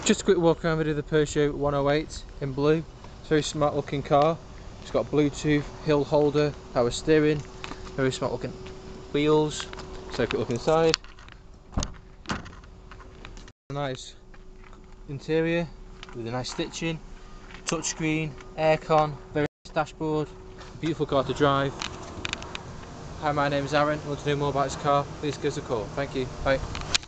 Just a quick walk around video of the Peugeot 108 in blue. It's a very smart looking car. It's got Bluetooth, hill holder, power steering, very smart looking wheels. So take a quick look inside. A nice interior with a nice stitching, touchscreen, aircon, very nice dashboard, beautiful car to drive. Hi, my name is Aaron. If you want to know more about this car, please give us a call. Thank you. Bye.